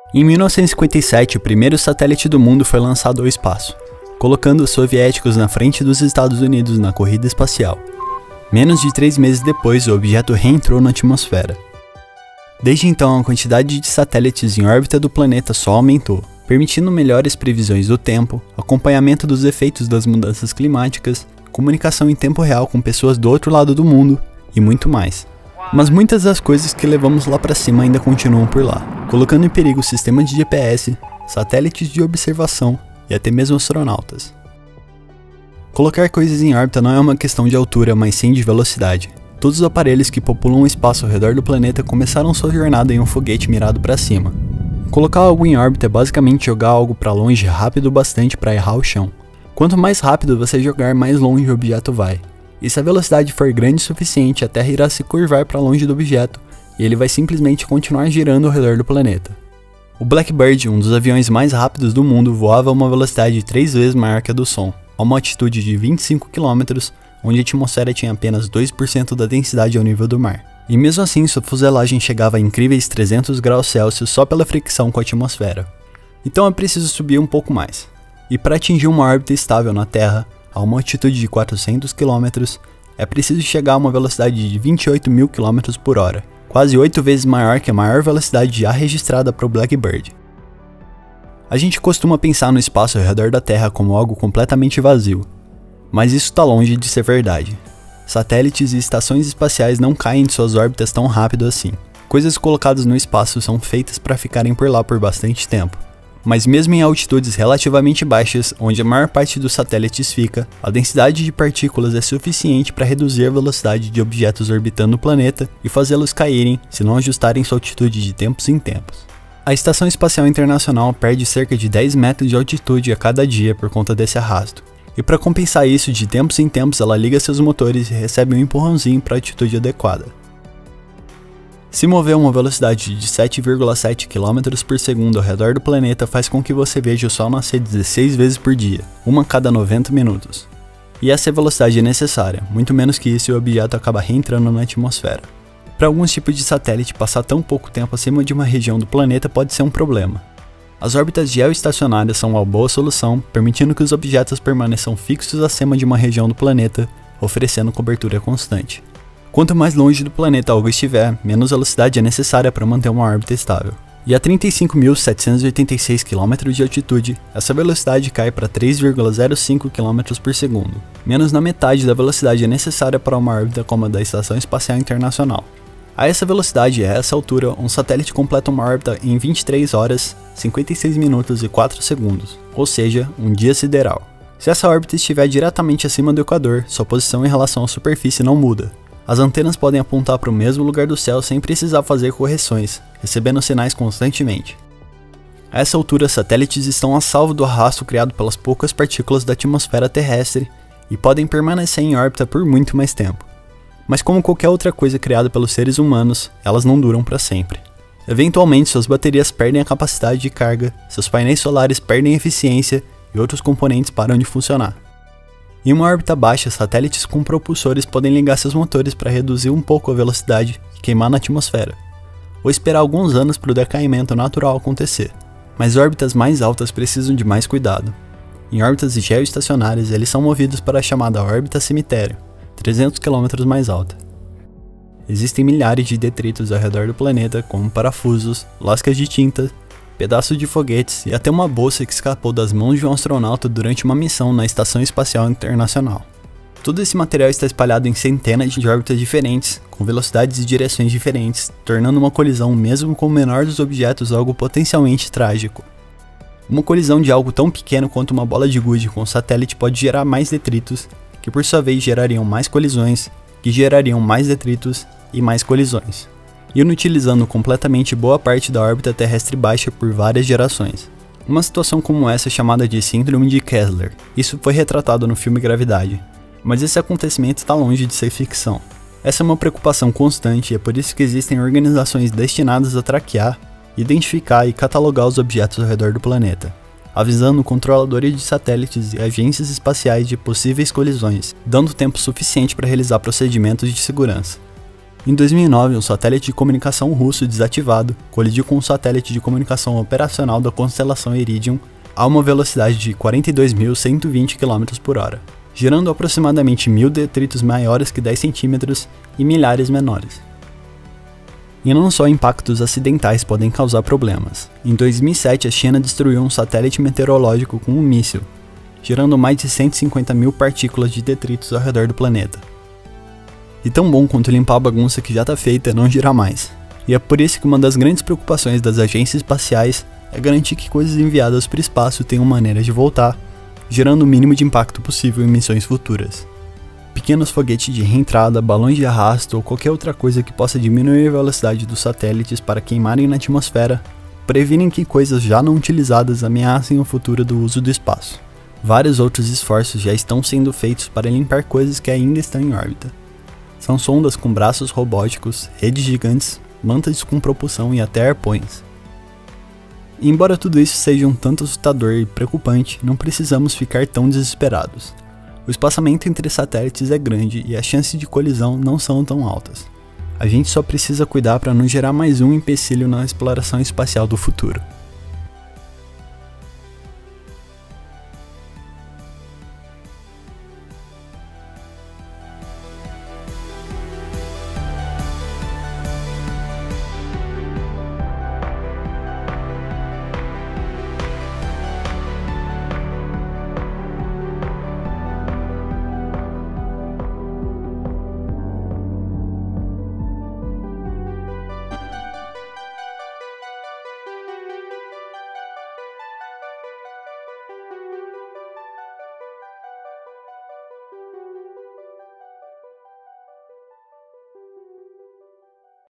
Em 1957, o primeiro satélite do mundo foi lançado ao espaço, colocando os soviéticos na frente dos Estados Unidos na corrida espacial. Menos de 3 meses depois, o objeto reentrou na atmosfera. Desde então, a quantidade de satélites em órbita do planeta só aumentou, permitindo melhores previsões do tempo, acompanhamento dos efeitos das mudanças climáticas, comunicação em tempo real com pessoas do outro lado do mundo e muito mais. Mas muitas das coisas que levamos lá para cima ainda continuam por lá, colocando em perigo sistemas de GPS, satélites de observação e até mesmo astronautas. Colocar coisas em órbita não é uma questão de altura, mas sim de velocidade. Todos os aparelhos que populam o espaço ao redor do planeta começaram sua jornada em um foguete mirado para cima. Colocar algo em órbita é basicamente jogar algo para longe rápido o bastante para errar o chão. Quanto mais rápido você jogar, mais longe o objeto vai. E se a velocidade for grande o suficiente, a Terra irá se curvar para longe do objeto e ele vai simplesmente continuar girando ao redor do planeta. O Blackbird, um dos aviões mais rápidos do mundo, voava a uma velocidade 3 vezes maior que a do som, a uma altitude de 25 km, onde a atmosfera tinha apenas 2% da densidade ao nível do mar. E mesmo assim, sua fuselagem chegava a incríveis 300 graus Celsius só pela fricção com a atmosfera. Então é preciso subir um pouco mais. E para atingir uma órbita estável na Terra, a uma altitude de 400 km, é preciso chegar a uma velocidade de 28 mil km por hora, quase 8 vezes maior que a maior velocidade já registrada para o Blackbird. A gente costuma pensar no espaço ao redor da Terra como algo completamente vazio, mas isso está longe de ser verdade. Satélites e estações espaciais não caem de suas órbitas tão rápido assim. Coisas colocadas no espaço são feitas para ficarem por lá por bastante tempo. Mas mesmo em altitudes relativamente baixas, onde a maior parte dos satélites fica, a densidade de partículas é suficiente para reduzir a velocidade de objetos orbitando o planeta e fazê-los caírem se não ajustarem sua altitude de tempos em tempos. A Estação Espacial Internacional perde cerca de 10 metros de altitude a cada dia por conta desse arrasto. E para compensar isso, de tempos em tempos ela liga seus motores e recebe um empurrãozinho para a altitude adequada. Se mover a uma velocidade de 7,7 km por segundo ao redor do planeta faz com que você veja o Sol nascer 16 vezes por dia, uma a cada 90 minutos. E essa velocidade é necessária, muito menos que isso e o objeto acaba reentrando na atmosfera. Para alguns tipos de satélite, passar tão pouco tempo acima de uma região do planeta pode ser um problema. As órbitas geoestacionárias são uma boa solução, permitindo que os objetos permaneçam fixos acima de uma região do planeta, oferecendo cobertura constante. Quanto mais longe do planeta algo estiver, menos velocidade é necessária para manter uma órbita estável. E a 35.786 km de altitude, essa velocidade cai para 3,05 km por segundo. Menos da metade da velocidade é necessária para uma órbita como a da Estação Espacial Internacional. A essa velocidade e a essa altura, um satélite completa uma órbita em 23 horas, 56 minutos e 4 segundos, ou seja, um dia sideral. Se essa órbita estiver diretamente acima do Equador, sua posição em relação à superfície não muda. As antenas podem apontar para o mesmo lugar do céu sem precisar fazer correções, recebendo sinais constantemente. A essa altura, satélites estão a salvo do arrasto criado pelas poucas partículas da atmosfera terrestre e podem permanecer em órbita por muito mais tempo. Mas como qualquer outra coisa criada pelos seres humanos, elas não duram para sempre. Eventualmente, suas baterias perdem a capacidade de carga, seus painéis solares perdem eficiência e outros componentes param de funcionar. Em uma órbita baixa, satélites com propulsores podem ligar seus motores para reduzir um pouco a velocidade e queimar na atmosfera, ou esperar alguns anos para o decaimento natural acontecer. Mas órbitas mais altas precisam de mais cuidado. Em órbitas geoestacionárias, eles são movidos para a chamada órbita cemitério, 300 km mais alta. Existem milhares de detritos ao redor do planeta, como parafusos, lascas de tinta, pedaços de foguetes e até uma bolsa que escapou das mãos de um astronauta durante uma missão na Estação Espacial Internacional. Todo esse material está espalhado em centenas de órbitas diferentes, com velocidades e direções diferentes, tornando uma colisão mesmo com o menor dos objetos algo potencialmente trágico. Uma colisão de algo tão pequeno quanto uma bola de gude com um satélite pode gerar mais detritos, que por sua vez gerariam mais colisões, que gerariam mais detritos e mais colisões, inutilizando completamente boa parte da órbita terrestre baixa por várias gerações. Uma situação como essa é chamada de Síndrome de Kessler. Isso foi retratado no filme Gravidade, mas esse acontecimento está longe de ser ficção. Essa é uma preocupação constante e é por isso que existem organizações destinadas a traquear, identificar e catalogar os objetos ao redor do planeta, avisando controladores de satélites e agências espaciais de possíveis colisões, dando tempo suficiente para realizar procedimentos de segurança. Em 2009, um satélite de comunicação russo desativado colidiu com um satélite de comunicação operacional da constelação Iridium a uma velocidade de 42.120 km/h, gerando aproximadamente 1.000 detritos maiores que 10 centímetros e milhares menores. E não só impactos acidentais podem causar problemas. Em 2007, a China destruiu um satélite meteorológico com um míssil, gerando mais de 150.000 partículas de detritos ao redor do planeta. E tão bom quanto limpar a bagunça que já está feita é não girar mais. E é por isso que uma das grandes preocupações das agências espaciais é garantir que coisas enviadas para o espaço tenham maneiras de voltar, gerando o mínimo de impacto possível em missões futuras. Pequenos foguetes de reentrada, balões de arrasto ou qualquer outra coisa que possa diminuir a velocidade dos satélites para queimarem na atmosfera, previnem que coisas já não utilizadas ameacem o futuro do uso do espaço. Vários outros esforços já estão sendo feitos para limpar coisas que ainda estão em órbita. São sondas com braços robóticos, redes gigantes, mantas com propulsão e até arpões. E embora tudo isso seja um tanto assustador e preocupante, não precisamos ficar tão desesperados. O espaçamento entre satélites é grande e as chances de colisão não são tão altas. A gente só precisa cuidar para não gerar mais um empecilho na exploração espacial do futuro.